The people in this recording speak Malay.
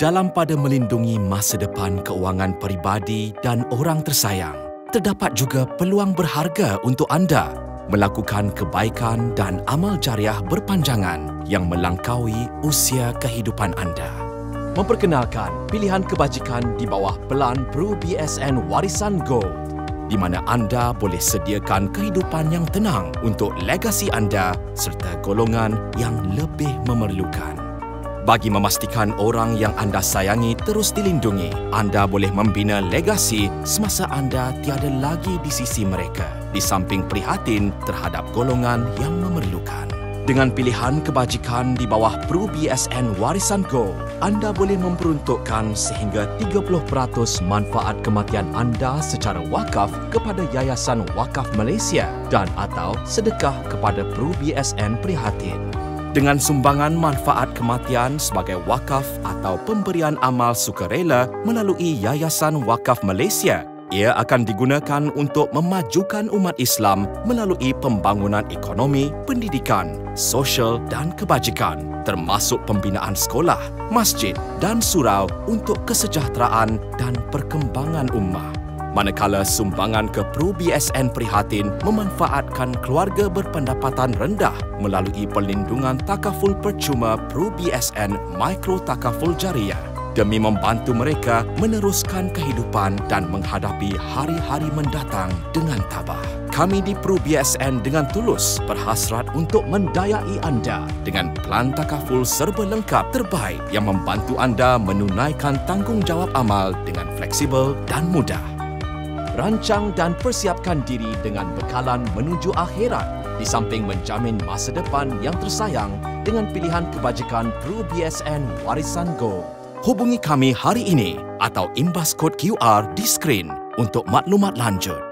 Dalam pada melindungi masa depan keuangan peribadi dan orang tersayang, terdapat juga peluang berharga untuk anda melakukan kebaikan dan amal jariah berpanjangan yang melangkaui usia kehidupan anda. Memperkenalkan pilihan kebajikan di bawah pelan Pru BSN Warisan Gold, di mana anda boleh sediakan kehidupan yang tenang untuk legasi anda serta golongan yang lebih memerlukan. Bagi memastikan orang yang anda sayangi terus dilindungi, anda boleh membina legasi semasa anda tiada lagi di sisi mereka, di samping prihatin terhadap golongan yang memerlukan. Dengan pilihan kebajikan di bawah Pru BSN Warisan Gold, anda boleh memperuntukkan sehingga 30% manfaat kematian anda secara wakaf kepada Yayasan Wakaf Malaysia dan atau sedekah kepada Pru BSN Prihatin. Dengan sumbangan manfaat kematian sebagai wakaf atau pemberian amal sukarela melalui Yayasan Wakaf Malaysia, ia akan digunakan untuk memajukan umat Islam melalui pembangunan ekonomi, pendidikan, sosial dan kebajikan, termasuk pembinaan sekolah, masjid dan surau untuk kesejahteraan dan perkembangan ummah. Manakala sumbangan ke Pru BSN Prihatin memanfaatkan keluarga berpendapatan rendah melalui perlindungan takaful percuma Pru BSN Mikro Takaful Jariah demi membantu mereka meneruskan kehidupan dan menghadapi hari-hari mendatang dengan tabah. Kami di Pru BSN dengan tulus berhasrat untuk mendayai anda dengan pelan takaful serba lengkap terbaik yang membantu anda menunaikan tanggungjawab amal dengan fleksibel dan mudah. Rancang dan persiapkan diri dengan bekalan menuju akhirat di samping menjamin masa depan yang tersayang dengan pilihan kebajikan Pru BSN Warisan Gold. Hubungi kami hari ini atau imbas kod QR di skrin untuk maklumat lanjut.